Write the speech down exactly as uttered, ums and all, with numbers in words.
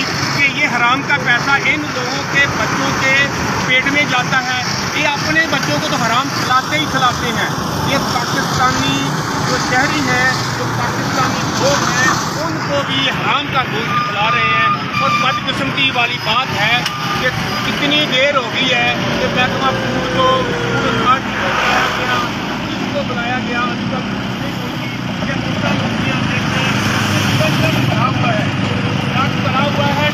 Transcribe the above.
कि ये हराम का पैसा इन लोगों के बच्चों के पेट में जाता है। ये अपने बच्चों को तो हराम खिलाते ही खिलाते हैं। ये पाकिस्तानी जो शहरी हैं, जो पाकिस्तानी लोग हैं, उनको भी हराम का गोश्त खिला रहे हैं। और बदकिस्मती वाली बात है कि कितनी देर हो गई है कि महकमा फूड को बुलाया गया, इसको बुलाया गया, अभी तक नहीं पहुंची। भरा हुआ है, भरा हुआ है